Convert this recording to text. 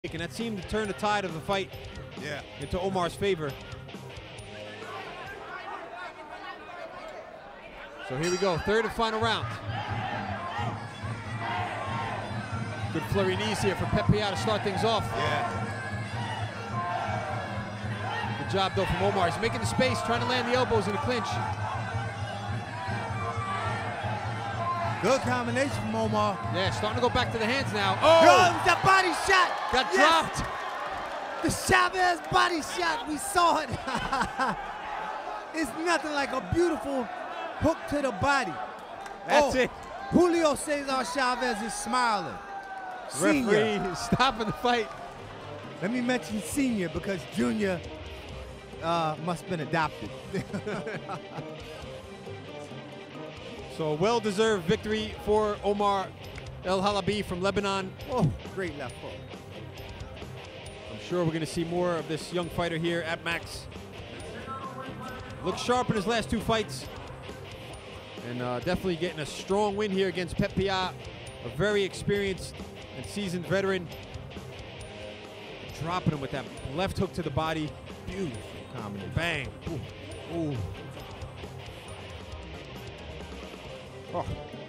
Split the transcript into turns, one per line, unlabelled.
And that seemed to turn the tide of the fight into Omar's favor. So here we go, third and final round. Good flurry knees here for Pep Piat to start things off. Good job though from Omar. He's making the space, trying to land the elbows in the clinch.
Good combination from Omar.
Yeah, starting to go back to the hands now.
Oh, the body shot.
Got dropped.
The Chavez body shot, we saw it. It's nothing like a beautiful hook to the body.
That's it.
Julio Cesar Chavez is smiling.
Referee is stopping the fight.
Let me mention senior because junior must have been adopted.
So well-deserved victory for Omar El Halabi from Lebanon.
Oh, great left hook.
I'm sure we're going to see more of this young fighter here at Max. Looks sharp in his last two fights. And definitely getting a strong win here against Pep Piat, a very experienced and seasoned veteran. Dropping him with that left hook to the body. Beautiful combination. Bang. Ooh. Ooh. Oh.